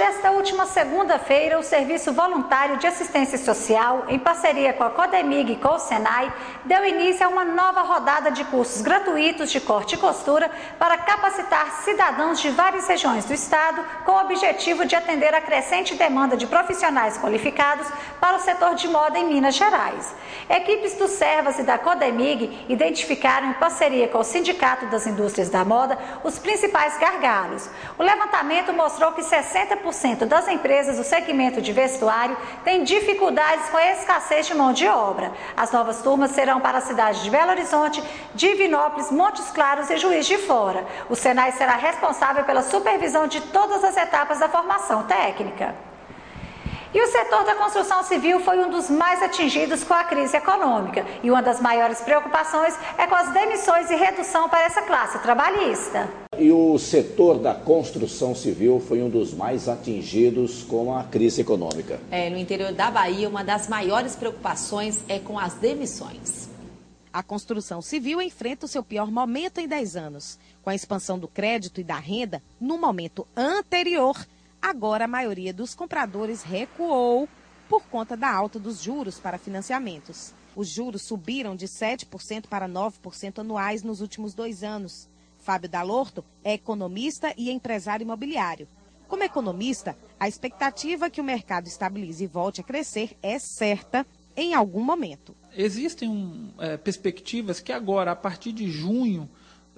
desta última segunda-feira, o Serviço Voluntário de Assistência Social, em parceria com a Codemig e com o Senai, deu início a uma nova rodada de cursos gratuitos de corte e costura para capacitar cidadãos de várias regiões do estado, com o objetivo de atender a crescente demanda de profissionais qualificados para o setor de moda em Minas Gerais. Equipes do Servas e da Codemig identificaram, em parceria com o Sindicato das Indústrias da Moda, os principais gargalos. O levantamento mostrou que 60% das empresas do segmento de vestuário têm dificuldades com a escassez de mão de obra. As novas turmas serão para as cidades de Belo Horizonte, Divinópolis, Montes Claros e Juiz de Fora. O Senai será responsável pela supervisão de todas as etapas da formação técnica. E o setor da construção civil foi um dos mais atingidos com a crise econômica. E uma das maiores preocupações é com as demissões e redução para essa classe trabalhista. E o setor da construção civil foi um dos mais atingidos com a crise econômica. No interior da Bahia, uma das maiores preocupações é com as demissões. A construção civil enfrenta o seu pior momento em 10 anos. Com a expansão do crédito e da renda, no momento anterior, agora a maioria dos compradores recuou por conta da alta dos juros para financiamentos. Os juros subiram de 7% para 9% anuais nos últimos 2 anos. Fábio Dalorto é economista e empresário imobiliário. Como economista, a expectativa que o mercado estabilize e volte a crescer é certa em algum momento. Existem perspectivas que agora, a partir de junho,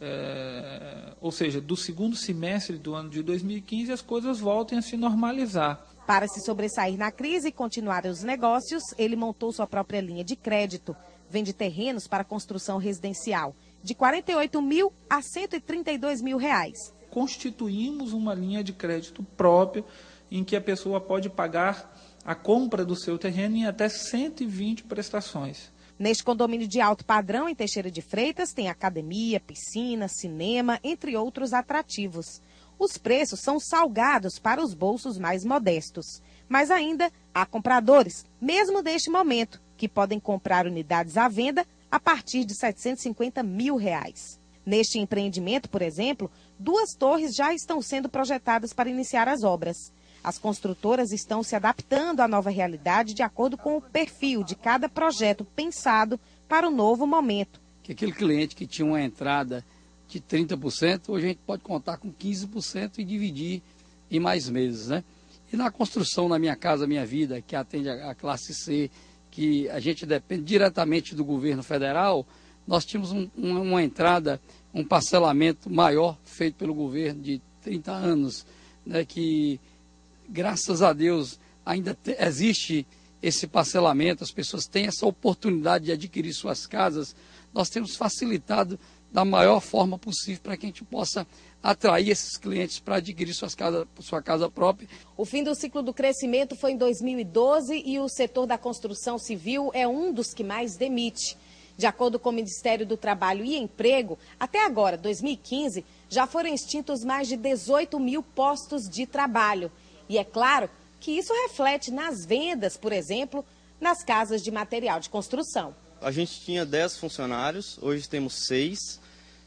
ou seja, do segundo semestre do ano de 2015, as coisas voltem a se normalizar. Para se sobressair na crise e continuar os negócios, ele montou sua própria linha de crédito. Vende terrenos para construção residencial, de R$ 48 mil a R$ 132 mil. Constituímos uma linha de crédito própria, em que a pessoa pode pagar a compra do seu terreno em até 120 prestações. Neste condomínio de alto padrão, em Teixeira de Freitas, tem academia, piscina, cinema, entre outros atrativos. Os preços são salgados para os bolsos mais modestos. Mas ainda há compradores, mesmo neste momento, que podem comprar unidades à venda a partir de R$ 750 mil. Neste empreendimento, por exemplo, 2 torres já estão sendo projetadas para iniciar as obras. As construtoras estão se adaptando à nova realidade de acordo com o perfil de cada projeto pensado para o novo momento. Que aquele cliente que tinha uma entrada de 30%, hoje a gente pode contar com 15% e dividir em mais meses, né? E na construção, na Minha Casa Minha Vida, que atende a classe C, que a gente depende diretamente do governo federal, nós tínhamos uma entrada, um parcelamento maior feito pelo governo de 30 anos, né, que graças a Deus ainda existe esse parcelamento, as pessoas têm essa oportunidade de adquirir suas casas. Nós temos facilitado da maior forma possível para que a gente possa atrair esses clientes para adquirir sua casa própria. O fim do ciclo do crescimento foi em 2012 e o setor da construção civil é um dos que mais demite. De acordo com o Ministério do Trabalho e Emprego, até agora, 2015, já foram extintos mais de 18 mil postos de trabalho. E é claro que isso reflete nas vendas, por exemplo, nas casas de material de construção. A gente tinha 10 funcionários, hoje temos 6.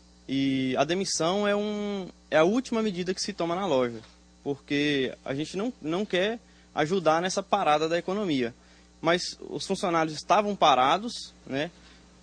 E a demissão é a última medida que se toma na loja, porque a gente não quer ajudar nessa parada da economia. Mas os funcionários estavam parados, né,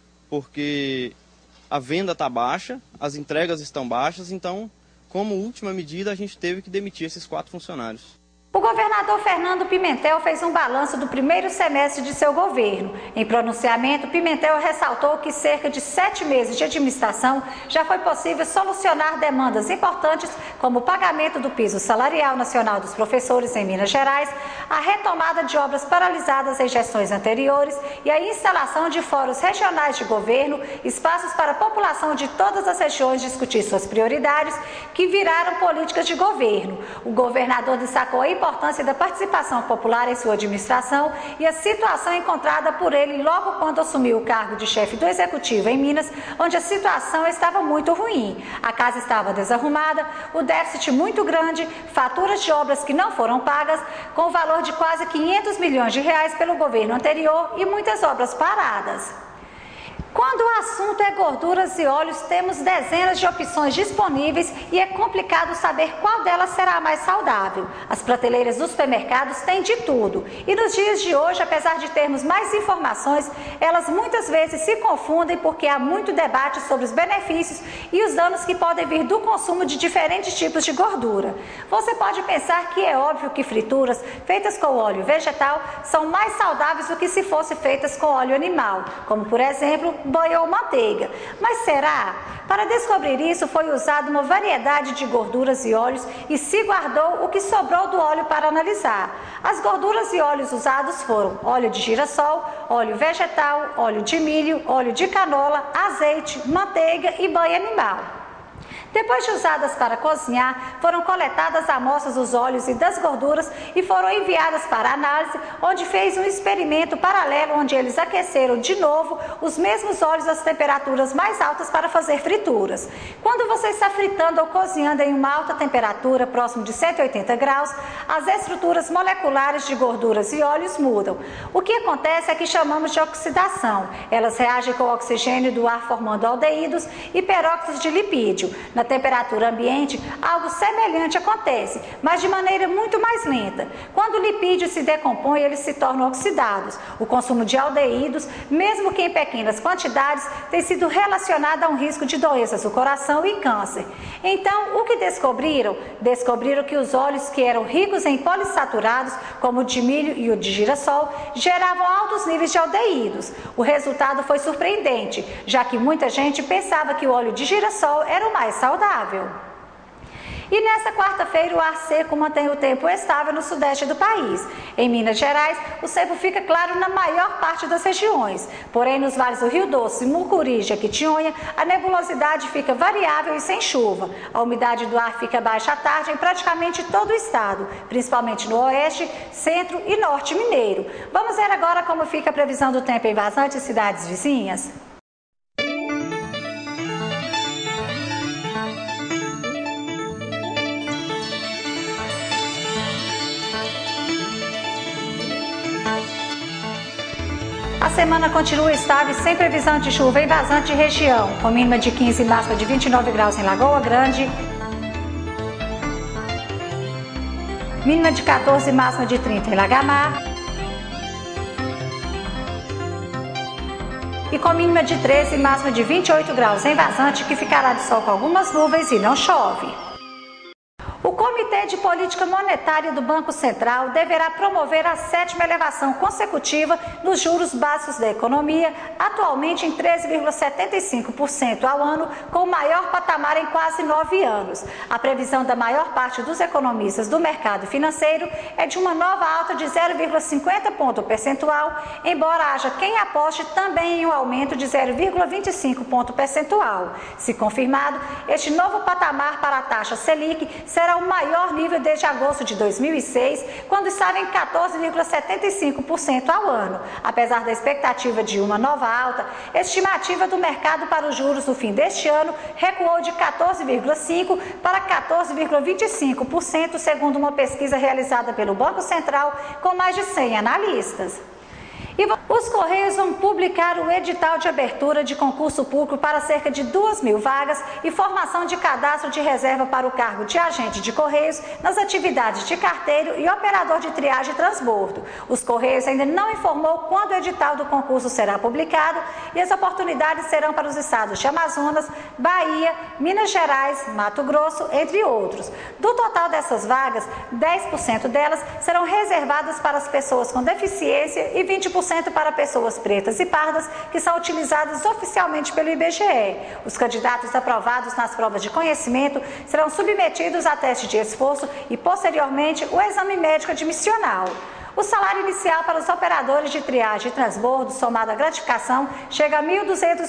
porque a venda está baixa, as entregas estão baixas, então, como última medida, a gente teve que demitir esses 4 funcionários. O governador Fernando Pimentel fez um balanço do primeiro semestre de seu governo. Em pronunciamento, Pimentel ressaltou que cerca de 7 meses de administração já foi possível solucionar demandas importantes como o pagamento do piso salarial nacional dos professores em Minas Gerais, a retomada de obras paralisadas em gestões anteriores e a instalação de fóruns regionais de governo, espaços para a população de todas as regiões discutir suas prioridades, que viraram políticas de governo. O governador destacou a importância da participação popular em sua administração e a situação encontrada por ele logo quando assumiu o cargo de chefe do Executivo em Minas, onde a situação estava muito ruim. A casa estava desarrumada, o déficit muito grande, faturas de obras que não foram pagas, com o valor de quase 500 milhões de reais pelo governo anterior e muitas obras paradas. Quando o assunto é gorduras e óleos, temos dezenas de opções disponíveis e é complicado saber qual delas será a mais saudável. As prateleiras dos supermercados têm de tudo e nos dias de hoje, apesar de termos mais informações, elas muitas vezes se confundem porque há muito debate sobre os benefícios e os danos que podem vir do consumo de diferentes tipos de gordura. Você pode pensar que é óbvio que frituras feitas com óleo vegetal são mais saudáveis do que se fossem feitas com óleo animal, como por exemplo, banha ou manteiga. Mas será? Para descobrir isso, foi usada uma variedade de gorduras e óleos e se guardou o que sobrou do óleo para analisar. As gorduras e óleos usados foram óleo de girassol, óleo vegetal, óleo de milho, óleo de canola, azeite, manteiga e banha animal. Depois de usadas para cozinhar, foram coletadas amostras dos óleos e das gorduras e foram enviadas para análise, onde fez um experimento paralelo onde eles aqueceram de novo os mesmos óleos às temperaturas mais altas para fazer frituras. Quando você está fritando ou cozinhando em uma alta temperatura, próximo de 180 graus, as estruturas moleculares de gorduras e óleos mudam. O que acontece é que chamamos de oxidação. Elas reagem com o oxigênio do ar formando aldeídos e peróxidos de lipídio. Na temperatura ambiente, algo semelhante acontece, mas de maneira muito mais lenta. Quando o lipídio se decompõe, eles se tornam oxidados. O consumo de aldeídos, mesmo que em pequenas quantidades, tem sido relacionado a um risco de doenças do coração e câncer. Então, o que descobriram? Descobriram que os óleos que eram ricos em polissaturados, como o de milho e o de girassol, geravam altos níveis de aldeídos. O resultado foi surpreendente, já que muita gente pensava que o óleo de girassol era o mais saudável. E nessa quarta-feira o ar seco mantém o tempo estável no sudeste do país. Em Minas Gerais, o tempo fica claro na maior parte das regiões. Porém, nos vales do Rio Doce, Mucuri e Jequitinhonha, a nebulosidade fica variável e sem chuva. A umidade do ar fica baixa à tarde em praticamente todo o estado, principalmente no oeste, centro e norte mineiro. Vamos ver agora como fica a previsão do tempo em Vazante e cidades vizinhas? A semana continua estável e sem previsão de chuva em Vazante e região, com mínima de 15 e máxima de 29 graus em Lagoa Grande, mínima de 14 e máxima de 30 em Lagamar e com mínima de 13 e máxima de 28 graus em Vazante, que ficará de sol com algumas nuvens e não chove. O Comitê de Política Monetária do Banco Central deverá promover a 7ª elevação consecutiva nos juros básicos da economia, atualmente em 13,75% ao ano, com o maior patamar em quase 9 anos. A previsão da maior parte dos economistas do mercado financeiro é de uma nova alta de 0,50 ponto percentual, embora haja quem aposte também em um aumento de 0,25 ponto percentual. Se confirmado, este novo patamar para a taxa Selic será o maior nível desde agosto de 2006, quando estava em 14,75% ao ano. Apesar da expectativa de uma nova alta, a estimativa do mercado para os juros no fim deste ano recuou de 14,5% para 14,25%, segundo uma pesquisa realizada pelo Banco Central com mais de 100 analistas. E os Correios vão publicar o edital de abertura de concurso público para cerca de 2.000 vagas e formação de cadastro de reserva para o cargo de agente de Correios nas atividades de carteiro e operador de triagem e transbordo. Os Correios ainda não informou quando o edital do concurso será publicado e as oportunidades serão para os estados de Amazonas, Bahia, Minas Gerais, Mato Grosso, entre outros. Do total dessas vagas, 10% delas serão reservadas para as pessoas com deficiência e 20% para pessoas pretas e pardas, que são utilizadas oficialmente pelo IBGE. Os candidatos aprovados nas provas de conhecimento serão submetidos a teste de esforço e, posteriormente, o exame médico admissional. O salário inicial para os operadores de triagem e transbordo, somado à gratificação, chega a R$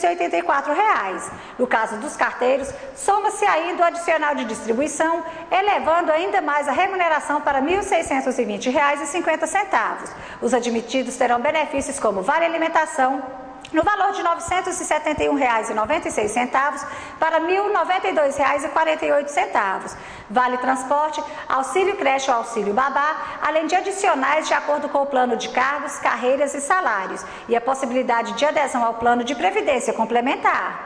1.284. No caso dos carteiros, soma-se ainda o adicional de distribuição, elevando ainda mais a remuneração para R$ 1.620,50. Os admitidos terão benefícios como vale alimentação, no valor de R$ 971,96 para R$ 1.092,48. Vale transporte, auxílio creche ou auxílio babá, além de adicionais de acordo com o plano de cargos, carreiras e salários, e a possibilidade de adesão ao plano de previdência complementar.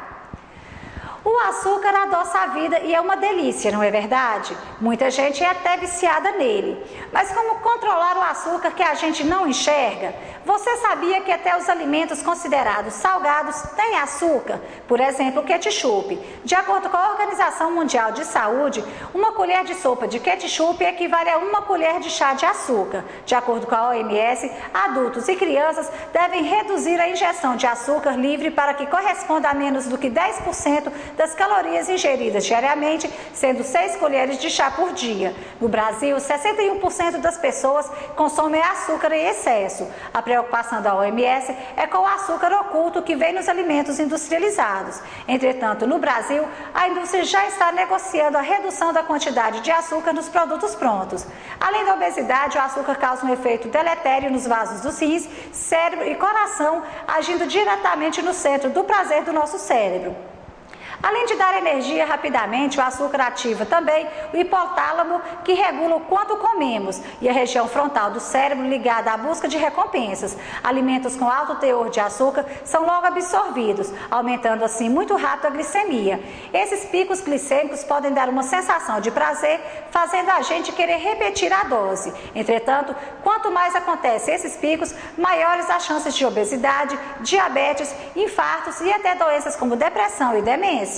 O açúcar adoça a vida e é uma delícia, não é verdade? Muita gente é até viciada nele. Mas como controlar o açúcar que a gente não enxerga? Você sabia que até os alimentos considerados salgados têm açúcar? Por exemplo, o ketchup. De acordo com a Organização Mundial de Saúde, uma colher de sopa de ketchup equivale a uma colher de chá de açúcar. De acordo com a OMS, adultos e crianças devem reduzir a ingestão de açúcar livre para que corresponda a menos do que 10% das calorias ingeridas diariamente, sendo 6 colheres de chá por dia. No Brasil, 61% das pessoas consomem açúcar em excesso. A preocupação da OMS é com o açúcar oculto que vem nos alimentos industrializados. Entretanto, no Brasil, a indústria já está negociando a redução da quantidade de açúcar nos produtos prontos. Além da obesidade, o açúcar causa um efeito deletério nos vasos dos rins, cérebro e coração, agindo diretamente no centro do prazer do nosso cérebro. Além de dar energia rapidamente, o açúcar ativa também o hipotálamo, que regula o quanto comemos, e a região frontal do cérebro ligada à busca de recompensas. Alimentos com alto teor de açúcar são logo absorvidos, aumentando assim muito rápido a glicemia. Esses picos glicêmicos podem dar uma sensação de prazer, fazendo a gente querer repetir a dose. Entretanto, quanto mais acontecem esses picos, maiores as chances de obesidade, diabetes, infartos e até doenças como depressão e demência.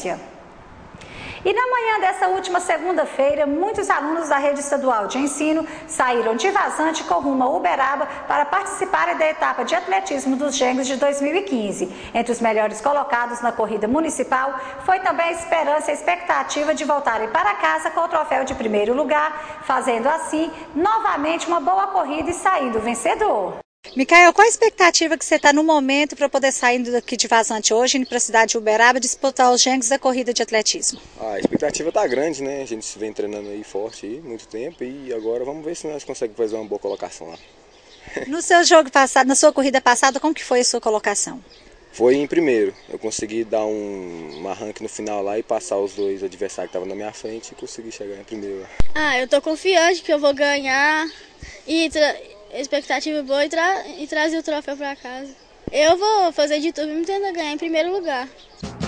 E na manhã dessa última segunda-feira, muitos alunos da rede estadual de ensino saíram de Vazante com rumo a Uberaba para participarem da etapa de atletismo dos Gêmeos de 2015. Entre os melhores colocados na corrida municipal, foi também a esperança e a expectativa de voltarem para casa com o troféu de primeiro lugar, fazendo assim novamente uma boa corrida e saindo vencedor. Micael, qual a expectativa que você está no momento para poder sair daqui de Vazante hoje, indo para a cidade de Uberaba, disputar os Gêmeos da corrida de atletismo? A expectativa está grande, né? A gente vem treinando aí forte aí, muito tempo, e agora vamos ver se nós conseguimos fazer uma boa colocação lá. No seu jogo passado, na sua corrida passada, como que foi a sua colocação? Foi em primeiro. Eu consegui dar um arranque no final lá e passar os dois adversários que estavam na minha frente e consegui chegar em primeiro lá. Eu tô confiante que eu vou ganhar e expectativa boa e trazer o troféu para casa. Eu vou fazer de tudo para tentar ganhar em primeiro lugar.